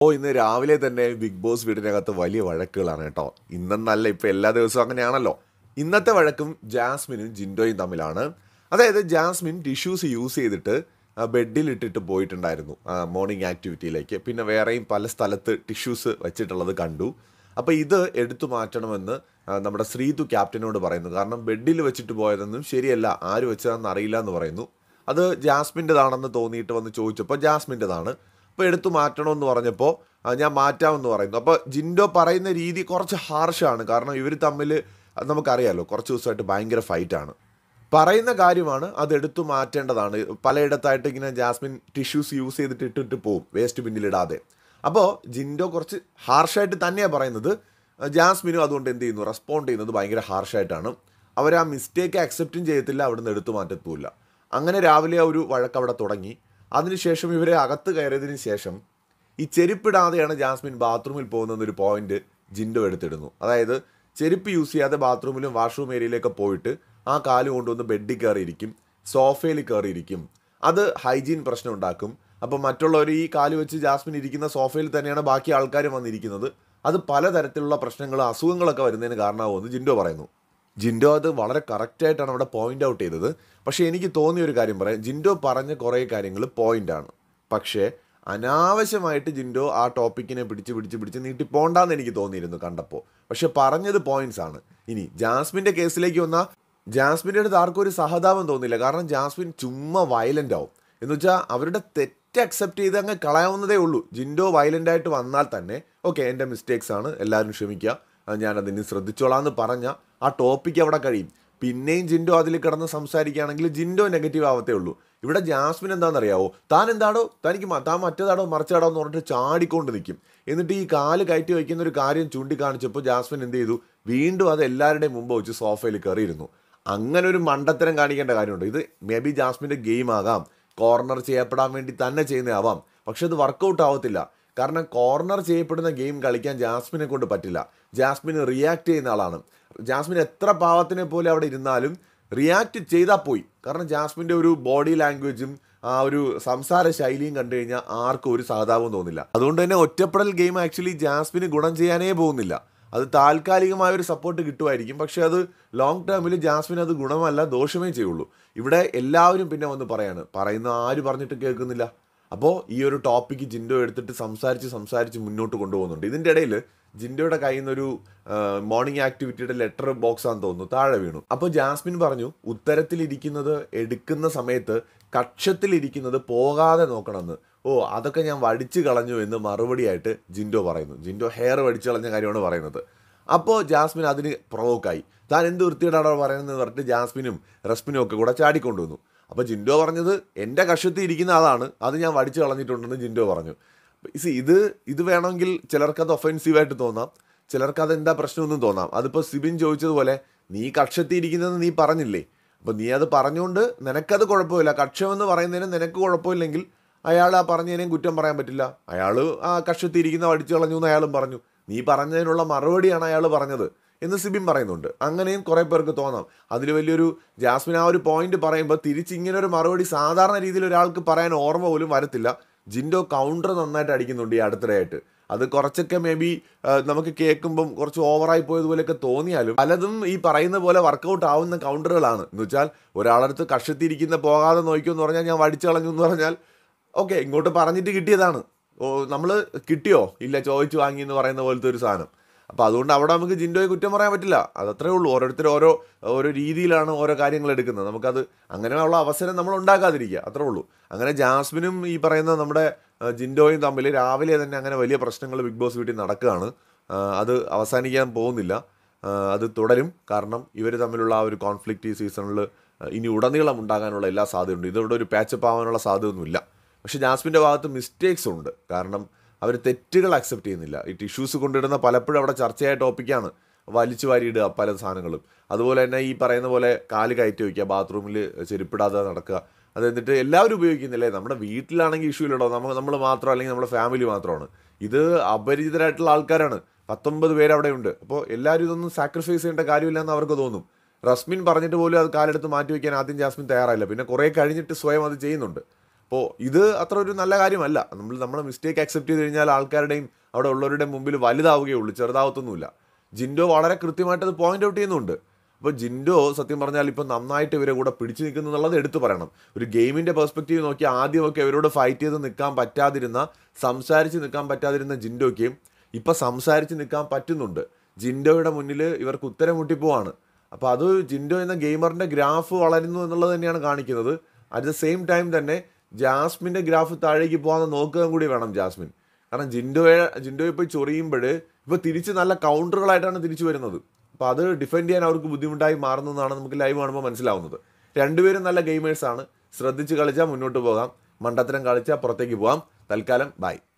ഇന്ന് രാവിലെ തന്നെ ബിഗ് ബോസ് വീടിനകത്ത് വലിയ വഴക്കുകളാണ് കേട്ടോ. ഇന്നെന്നല്ല, ഇപ്പം എല്ലാ ദിവസവും അങ്ങനെയാണല്ലോ. ഇന്നത്തെ വഴക്കും ജാസ്മിനും ജിൻഡോയും തമ്മിലാണ്. അതായത് ജാസ്മിൻ ടിഷ്യൂസ് യൂസ് ചെയ്തിട്ട് ബെഡിൽ ഇട്ടിട്ട് പോയിട്ടുണ്ടായിരുന്നു മോർണിംഗ് ആക്ടിവിറ്റിയിലേക്ക്. പിന്നെ വേറെയും പല സ്ഥലത്ത് ടിഷ്യൂസ് വെച്ചിട്ടുള്ളത് കണ്ടു. അപ്പോൾ ഇത് എടുത്തു മാറ്റണമെന്ന് നമ്മുടെ ശ്രീതു ക്യാപ്റ്റനോട് പറയുന്നു. കാരണം ബെഡിൽ വെച്ചിട്ട് പോയതൊന്നും ശരിയല്ല, ആര് വെച്ചതാണെന്ന് അറിയില്ല എന്ന് പറയുന്നു. അത് ജാസ്മിൻ്റെതാണെന്ന് തോന്നിയിട്ട് വന്ന് ചോദിച്ചപ്പോൾ ജാസ്മിൻ്റെതാണ്, അപ്പോൾ എടുത്തു മാറ്റണമെന്ന് പറഞ്ഞപ്പോൾ ഞാൻ മാറ്റാമെന്ന് പറയുന്നു. അപ്പോൾ ജിൻഡോ പറയുന്ന രീതി കുറച്ച് ഹാർഷാണ്. കാരണം ഇവർ തമ്മിൽ നമുക്കറിയാമല്ലോ, കുറച്ച് ദിവസമായിട്ട് ഭയങ്കര ഫൈറ്റാണ്. പറയുന്ന കാര്യമാണ്, അത് എടുത്തു മാറ്റേണ്ടതാണ്. പലയിടത്തായിട്ട് ഇങ്ങനെ ജാസ്മിൻ ടിഷ്യൂസ് യൂസ് ചെയ്തിട്ട് ഇട്ടിട്ട് പോവും, വേസ്റ്റ് ബിന്നിലിടാതെ. അപ്പോൾ ജിൻഡോ കുറച്ച് ഹാർഷായിട്ട് തന്നെയാണ് പറയുന്നത്. ജാസ്മിനും അതുകൊണ്ട് എന്ത് ചെയ്യുന്നു, റെസ്പോണ്ട് ചെയ്യുന്നത് ഭയങ്കര ഹാർഷായിട്ടാണ്. അവർ ആ മിസ്റ്റേക്ക് അക്സെപ്റ്റും ചെയ്യത്തില്ല, അവിടുന്ന് എടുത്തു മാറ്റത്തുമില്ല. അങ്ങനെ രാവിലെ ആ ഒരു വഴക്ക് അവിടെ തുടങ്ങി. അതിനുശേഷം ഇവരെ അകത്ത് കയറിയതിന് ശേഷം ഈ ചെരുപ്പിടാതെയാണ് ജാസ്മിൻ ബാത്റൂമിൽ പോകുന്നതെന്നൊരു പോയിന്റ് ജിൻഡോ എടുത്തിടുന്നു. അതായത് ചെരുപ്പ് യൂസ് ചെയ്യാതെ ബാത്റൂമിലും വാഷ്റൂം ഏരിയയിലേക്ക് പോയിട്ട് ആ കാല് കൊണ്ടുവന്ന് ബെഡിൽ കയറിയിരിക്കും, സോഫയിൽ കയറിയിരിക്കും. അത് ഹൈജീൻ പ്രശ്നം ഉണ്ടാക്കും. അപ്പോൾ മറ്റുള്ളവർ ഈ കാല് വെച്ച് ജാസ്മിൻ ഇരിക്കുന്ന സോഫയിൽ തന്നെയാണ് ബാക്കി ആൾക്കാർ വന്നിരിക്കുന്നത്. അത് പലതരത്തിലുള്ള പ്രശ്നങ്ങളും അസുഖങ്ങളൊക്കെ വരുന്നതിന് കാരണമാകുമെന്ന് ജിൻഡോ പറയുന്നു. ജിൻഡോ അത് വളരെ കറക്റ്റായിട്ടാണ് അവിടെ പോയിൻ്റ് ഔട്ട് ചെയ്തത്. പക്ഷേ എനിക്ക് തോന്നിയൊരു കാര്യം പറയാം, ജിൻഡോ പറഞ്ഞ കുറേ കാര്യങ്ങൾ പോയിൻ്റാണ്. പക്ഷേ അനാവശ്യമായിട്ട് ജിൻഡോ ആ ടോപ്പിക്കിനെ പിടിച്ച് നീട്ടി പോണ്ടാന്ന് എനിക്ക് തോന്നിയിരുന്നു കണ്ടപ്പോൾ. പക്ഷെ പറഞ്ഞത് പോയിന്റ്സ് ആണ്. ഇനി ജാസ്മിൻ്റെ കേസിലേക്ക് വന്നാൽ ജാസ്മിൻ്റെ അടുത്ത് ആർക്കും ഒരു സഹതാപം തോന്നില്ല. കാരണം ജാസ്മിൻ ചുമ്മാ വയലൻ്റ് ആവും. എന്ന് വെച്ചാൽ അവരുടെ തെറ്റ് അക്സെപ്റ്റ് ചെയ്ത് അങ്ങ് കളയാവുന്നതേ ഉള്ളൂ. ജിൻഡോ വയലൻ്റായിട്ട് വന്നാൽ തന്നെ ഓക്കെ, എൻ്റെ മിസ്റ്റേക്സ് ആണ്, എല്ലാവരും ക്ഷമിക്കുക, ഞാനതിന് ശ്രദ്ധിച്ചോളാം എന്ന് പറഞ്ഞാൽ ആ ടോപ്പിക്ക് അവിടെ കഴിയും. പിന്നെയും ജിൻഡോ അതിൽ കിടന്ന് സംസാരിക്കുകയാണെങ്കിൽ ജിൻഡോ നെഗറ്റീവ് ആവത്തേ ഉള്ളൂ. ഇവിടെ ജാസ്മിൻ എന്താണെന്നറിയാവോ, താൻ എന്താടോ, താൻ മറ്റേതാടോ മറിച്ചാടോ എന്ന് പറഞ്ഞിട്ട് ചാടിക്കൊണ്ട് നിൽക്കും. എന്നിട്ട് ഈ കാല് കയറ്റി വയ്ക്കുന്ന ഒരു കാര്യം ചൂണ്ടിക്കാണിച്ചപ്പോൾ ജാസ്മിൻ എന്ത് ചെയ്തു, വീണ്ടും അത് എല്ലാവരുടെയും മുമ്പ് വെച്ച് സോഫയിൽ കയറിയിരുന്നു. അങ്ങനെ ഒരു മണ്ടത്തരം കാണിക്കേണ്ട കാര്യമുണ്ട്. ഇത് മേ ബി ജാസ്മിൻ്റെ ഗെയിം ആകാം, കോർണർ ചെയ്യപ്പെടാൻ വേണ്ടി തന്നെ ചെയ്യുന്നതാവാം. പക്ഷെ അത് വർക്കൗട്ട് ആവത്തില്ല. കാരണം കോർണർ ചെയ്യപ്പെടുന്ന ഗെയിം കളിക്കാൻ ജാസ്മിനെ കൊണ്ട് പറ്റില്ല. ജാസ്മിന് റിയാക്ട് ചെയ്യുന്ന ആളാണ്. ജാസ്മിൻ എത്ര പാവത്തിനെ പോലെ അവിടെ ഇരുന്നാലും റിയാക്ട് ചെയ്താൽ പോയി. കാരണം ജാസ്മിൻ്റെ ഒരു ബോഡി ലാംഗ്വേജും ആ ഒരു സംസാര ശൈലിയും കണ്ടു കഴിഞ്ഞാൽ ആർക്കും ഒരു സഹതാപവും തോന്നില്ല. അതുകൊണ്ട് തന്നെ ഒറ്റപ്പെടൽ ഗെയിം ആക്ച്വലി ജാസ്മിന് ഗുണം ചെയ്യാനേ പോകുന്നില്ല. അത് താൽക്കാലികമായൊരു സപ്പോർട്ട് കിട്ടുമായിരിക്കും, പക്ഷേ അത് ലോങ് ടേമിൽ ജാസ്മിന് അത് ഗുണമല്ല, ദോഷമേ ചെയ്യുള്ളൂ. ഇവിടെ എല്ലാവരും പിന്നെ വന്ന് പറയുന്ന ആര് പറഞ്ഞിട്ട് കേൾക്കുന്നില്ല. അപ്പോൾ ഈ ഒരു ടോപ്പിക്ക് ജിൻഡോ എടുത്തിട്ട് സംസാരിച്ച് മുന്നോട്ട് കൊണ്ടുപോകുന്നുണ്ട്. ഇതിൻ്റെ ഇടയിൽ ജിൻഡോയുടെ കയ്യിൽ നിന്നൊരു മോർണിംഗ് ആക്ടിവിറ്റിയുടെ ലെറ്റർ ബോക്സ് ആണെന്ന് തോന്നുന്നു താഴെ വീണു. അപ്പോൾ ജാസ്മിൻ പറഞ്ഞു, ഉത്തരത്തിലിരിക്കുന്നത് എടുക്കുന്ന സമയത്ത് കക്ഷത്തിലിരിക്കുന്നത് പോകാതെ നോക്കണമെന്ന്. അതൊക്കെ ഞാൻ വടിച്ചു കളഞ്ഞു എന്ന് മറുപടിയായിട്ട് ജിൻഡോ പറയുന്നു. ജിൻഡോ ഹെയർ വടിച്ചു കളഞ്ഞ കാര്യമാണ് പറയുന്നത്. അപ്പോൾ ജാസ്മിൻ അതിന് പ്രൊവോക്കായി. താൻ എന്ത് വൃത്തിയിടാണോ പറയുന്നത് പറഞ്ഞിട്ട് ജാസ്മിനും റസ്മിനും ഒക്കെ കൂടെ ചാടിക്കൊണ്ടുവന്നു. അപ്പോൾ ജിൻഡോ പറഞ്ഞത് എൻ്റെ കക്ഷത്തിൽ ഇരിക്കുന്ന അതാണ്, അത് ഞാൻ വടിച്ചു കളഞ്ഞിട്ടുണ്ടെന്ന് ജിൻഡോ പറഞ്ഞു. ഇത് വേണമെങ്കിൽ ചിലർക്കത് ഒഫെൻസീവായിട്ട് തോന്നാം, ചിലർക്കത് എന്താ പ്രശ്നമൊന്നും തോന്നാം. അതിപ്പോൾ സിബിൻ ചോദിച്ചതുപോലെ, നീ കക്ഷത്തിൽ ഇരിക്കുന്നതെന്ന് നീ പറഞ്ഞില്ലേ, അപ്പോൾ നീ അത് പറഞ്ഞുകൊണ്ട് നിനക്കത് കുഴപ്പമില്ല. കക്ഷമെന്ന് പറയുന്നതിന് നിനക്ക് കുഴപ്പമില്ലെങ്കിൽ അയാൾ ആ പറഞ്ഞതിനേയും കുറ്റം പറയാൻ പറ്റില്ല. അയാൾ ആ കക്ഷത്തിൽ ഇരിക്കുന്ന വടിച്ചു കളഞ്ഞു എന്ന് അയാളും പറഞ്ഞു. നീ പറഞ്ഞതിനുള്ള മറുപടിയാണ് അയാൾ പറഞ്ഞത് എന്ന് സിബിൻ പറയുന്നുണ്ട്. അങ്ങനെയും കുറേ പേർക്ക് തോന്നാം. അതിൽ വലിയൊരു ജാസ്മിൻ ആ ഒരു പോയിന്റ് പറയുമ്പോൾ തിരിച്ചിങ്ങനെ ഒരു മറുപടി സാധാരണ രീതിയിൽ ഒരാൾക്ക് പറയാൻ ഓർമ്മ പോലും വരത്തില്ല. ജിൻഡോ കൗണ്ടർ നന്നായിട്ട് അടിക്കുന്നുണ്ട് ഈ അടുത്തിടെയായിട്ട്. അത് കുറച്ചൊക്കെ മേ ബി നമുക്ക് കേൾക്കുമ്പം കുറച്ച് ഓവറായി പോയതുപോലെയൊക്കെ തോന്നിയാലും പലതും ഈ പറയുന്ന പോലെ വർക്കൗട്ട് ആവുന്ന കൗണ്ടറുകളാണ്. എന്ന് വെച്ചാൽ ഒരാളടുത്ത് കക്ഷത്തിരിക്കുന്ന പോകാതെ നോക്കുമെന്ന് പറഞ്ഞാൽ ഞാൻ വടിച്ചു കളഞ്ഞു എന്ന് പറഞ്ഞാൽ ഓക്കെ, ഇങ്ങോട്ട് പറഞ്ഞിട്ട് കിട്ടിയതാണ്. നമ്മൾ കിട്ടിയോ ഇല്ല, ചോദിച്ചു വാങ്ങി എന്ന് പറയുന്ന പോലത്തെ ഒരു സാധനം. അപ്പോൾ അതുകൊണ്ട് അവിടെ നമുക്ക് ജിൻഡോയെ കുറ്റം പറയാൻ പറ്റില്ല. അതത്രേ ഉള്ളൂ. ഓരോരുത്തർ ഓരോ രീതിയിലാണ് ഓരോ കാര്യങ്ങൾ എടുക്കുന്നത്. നമുക്കത് അങ്ങനെയുള്ള അവസരം നമ്മൾ ഉണ്ടാക്കാതിരിക്കുക, അത്രേ ഉള്ളൂ. അങ്ങനെ ജാസ്മിനും ഈ പറയുന്ന നമ്മുടെ ജിൻഡോയും തമ്മിൽ രാവിലെ തന്നെ അങ്ങനെ വലിയ പ്രശ്നങ്ങൾ ബിഗ് ബോസ് വീട്ടിൽ നടക്കുകയാണ്. അത് അവസാനിക്കാൻ പോകുന്നില്ല, അത് തുടരും. കാരണം ഇവർ തമ്മിലുള്ള ആ ഒരു കോൺഫ്ലിക്റ്റ് ഈ സീസണിൽ ഇനി ഉടനീളം ഉണ്ടാകാനുള്ള എല്ലാ സാധ്യതയുണ്ട്. ഇതോടെ ഒരു പാച്ചപ്പ് ആവാനുള്ള സാധ്യതയൊന്നുമില്ല. പക്ഷേ ജാസ്മിൻ്റെ ഭാഗത്ത് മിസ്റ്റേക്സ് ഉണ്ട്. കാരണം അവർ തെറ്റുകൾ അക്സെപ്റ്റ് ചെയ്യുന്നില്ല. ഈ ടിഷ്യൂസ് കൊണ്ടിടുന്ന പലപ്പോഴും അവിടെ ചർച്ചയായ ടോപ്പിക്കാണ്, വലിച്ചു വാരിയിടുക പല സാധനങ്ങളും. അതുപോലെ തന്നെ ഈ പറയുന്ന പോലെ കാല് കയറ്റി വയ്ക്കുക, ബാത്റൂമിൽ ചെരുപ്പിടാതെ നടക്കുക. അത് എന്നിട്ട് എല്ലാവരും ഉപയോഗിക്കുന്നില്ലേ. നമ്മുടെ വീട്ടിലാണെങ്കിൽ ഇഷ്യൂ ഇല്ലടോ, നമ്മൾ മാത്രം, അല്ലെങ്കിൽ നമ്മുടെ ഫാമിലി മാത്രമാണ്. ഇത് അപരിചിതരായിട്ടുള്ള ആൾക്കാരാണ്, 19 പേര് അവിടെ ഉണ്ട്. അപ്പോൾ എല്ലാവരും ഇതൊന്നും സാക്രിഫൈസ് ചെയ്യേണ്ട കാര്യമില്ലെന്ന് അവർക്ക് തോന്നും. റസ്മിൻ പറഞ്ഞിട്ട് പോലും അത് കാലെടുത്ത് മാറ്റി വയ്ക്കാൻ ആദ്യം ജാസ്മിൻ തയ്യാറായില്ല. പിന്നെ കുറേ കഴിഞ്ഞിട്ട് സ്വയം അത് ചെയ്യുന്നുണ്ട്. അപ്പോൾ ഇത് അത്ര ഒരു നല്ല കാര്യമല്ല. നമ്മുടെ മിസ്റ്റേക്ക് അക്സെപ്റ്റ് ചെയ്ത് കഴിഞ്ഞാൽ ആൾക്കാരുടെയും അവിടെ ഉള്ളവരുടെയും മുമ്പിൽ വലുതാവുകയുള്ളൂ, ചെറുതാവത്തൊന്നുമില്ല. ജിൻഡോ വളരെ കൃത്യമായിട്ട് അത് പോയിന്റ് ഔട്ട് ചെയ്യുന്നുണ്ട്. അപ്പോൾ ജിൻഡോ സത്യം പറഞ്ഞാൽ ഇപ്പം നന്നായിട്ട് ഇവരെ കൂടെ പിടിച്ചു നിൽക്കുന്നു എന്നുള്ളത് എടുത്തു പറയണം. ഒരു ഗെയിമിൻ്റെ പെർസ്പെക്റ്റീവ് നോക്കി ആദ്യമൊക്കെ ഇവരോട് ഫൈറ്റ് ചെയ്ത് നിൽക്കാൻ പറ്റാതിരുന്ന, സംസാരിച്ച് നിൽക്കാൻ പറ്റാതിരുന്ന ജിൻഡോയ്ക്ക് ഇപ്പം സംസാരിച്ച് നിൽക്കാൻ പറ്റുന്നുണ്ട്. ജിൻഡോയുടെ മുന്നിൽ ഇവർക്ക് ഉത്തരം മുട്ടിപ്പോവാണ്. അപ്പോൾ അത് ജിൻഡോ എന്ന ഗെയിമറിൻ്റെ ഗ്രാഫ് വളരുന്നു എന്നുള്ളത് തന്നെയാണ് കാണിക്കുന്നത്. അറ്റ് ദ സെയിം ടൈം തന്നെ ജാസ്മിൻ്റെ ഗ്രാഫ് താഴേക്ക് പോകാൻ നോക്കുക കൂടി വേണം ജാസ്മിൻ. കാരണം ജിൻഡോയെ പോയി ചൊറിയുമ്പോൾ ഇപ്പോൾ തിരിച്ച് നല്ല കൗണ്ടറുകളായിട്ടാണ് തിരിച്ചു വരുന്നത്. അപ്പോൾ അത് ഡിഫെൻഡ് ചെയ്യാൻ അവർക്ക് ബുദ്ധിമുട്ടായി മാറുന്നതാണ് നമുക്ക് ലൈവ് കാണുമ്പോൾ മനസ്സിലാവുന്നത്. രണ്ടുപേരും നല്ല ഗെയിമേഴ്സാണ്. ശ്രദ്ധിച്ച് കളിച്ചാൽ മുന്നോട്ട് പോകാം, മണ്ടത്തരം കളിച്ചാൽ പുറത്തേക്ക് പോകാം. തൽക്കാലം ബൈ.